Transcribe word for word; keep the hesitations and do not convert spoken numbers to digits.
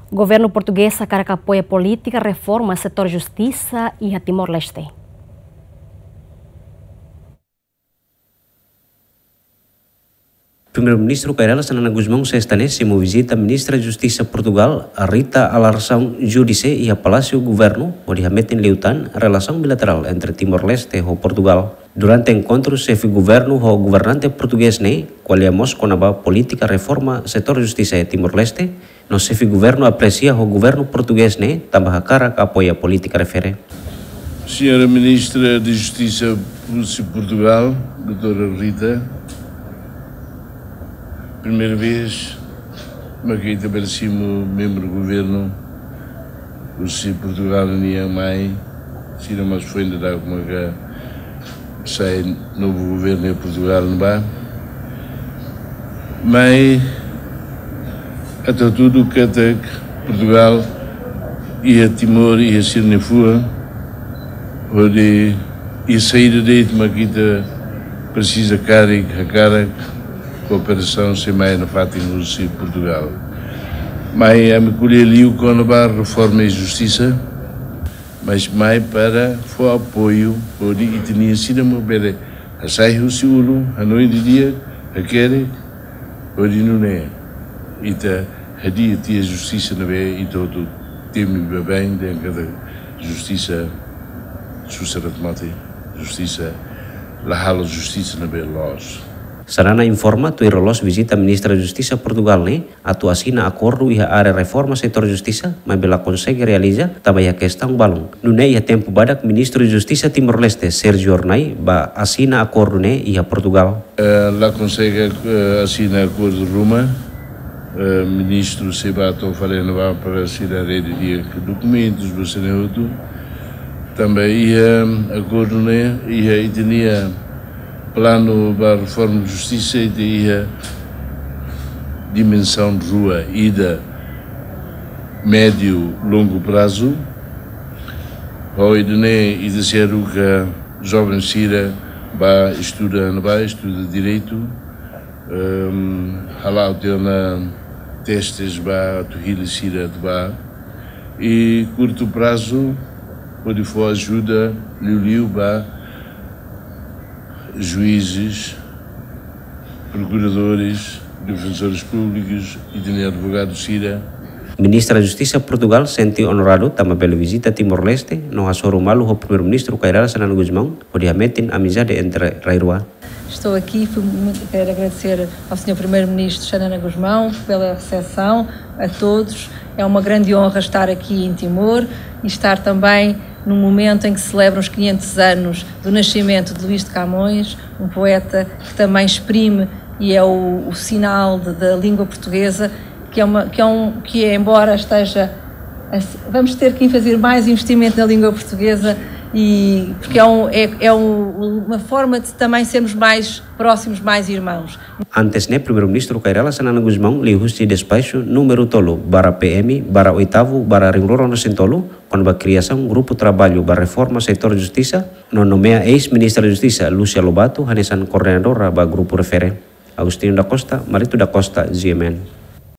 Governo português sacará que apoia política, reforma, setor justiça e a Timor-Leste. Primeiro-Ministro Kairala Sanana Guzmão sexta-nécimo visita a Ministra da Justiça Portugal, a Rita Alarção Judice e a Palácio Governo, onde remetem Leutan a relação bilateral entre Timor-Leste e Portugal. Durante o encontro, chefe governo e o governante português ne, qual é a Moscou na política, reforma, setor justiça e Timor-Leste, no chefe governo aprecia o governo português ne, também a cara que apoia a política refere. Senhora Ministra de Justiça de Portugal, doutora Rita, primeira vez que estabelecemos membro do governo de Portugal e mai se não mais foi ainda como que sai novo governo em Portugal não vai mas até tudo que até Portugal e a Timor e a Sirnefua onde e saída de Maquita precisa cara e cara cooperação sem mais na Fátima de Portugal. Mas a me colher ali o Conobá reforma e justiça, mas mais para o apoio onde e tinha sido uma bela a sair o seguro a noite de dia a querer onde não é e tá a dia tinha justiça na vez e todo teme bem dentro da justiça justiça justiça la halo justiça na vez los. Sarana informa tu irolos visita Ministra da Justiça Portugal ne atuasi na acordo e a área reforma setor justiça, mas bela consegue realizar também a questão balão. No ne ia tempo badak Ministro da Justiça Timor-Leste Sérgio Ornai ba assina acordo ne e a Portugal. Uh, lá consegue uh, assinar acordo de Roma. Uh, Ministro Sebato falando para assinar rede de documentos você outro. Também ia acordo ne e a tinha plano para a reforma de justiça e a dimensão de rua e de médio longo prazo. Hoje nem e de ser o que jovem Sira vai estudar não vai estuda direito. Halal tem na testes vai tu Sira de vai e curto prazo pode for ajuda liu vai juízes, procuradores, defensores públicos e de advogados Sira. Ministra da Justiça Portugal sente honorado também pela visita a Timor-Leste, no assoro malo o primeiro-ministro Kairala Sanana Guzmão, onde remetem amizade entre Rairua. Estou aqui, quero agradecer ao senhor primeiro-ministro Sanana Guzmão pela recepção, a todos. É uma grande honra estar aqui em Timor e estar também no momento em que celebram os quinhentos anos do nascimento de Luís de Camões, um poeta que também exprime e é o, o sinal de, da língua portuguesa, que é, uma, que, é um, que é, embora esteja, vamos ter que fazer mais investimento na língua portuguesa, e, porque é, um, é, é um, uma forma de também sermos mais próximos, mais irmãos. Antes, né, primeiro-ministro Kairala Sanana Guzmão lhe husti despacho número tolo para P M, para oitavo, para Ringloro no Sentolo, quando a criação grupo trabalho para reforma setor justiça, no nomeia ex-ministra da Justiça Lúcia Lobato, hanesan coordenadora para grupo referente. Agostinho da Costa, Marito da Costa, G M N.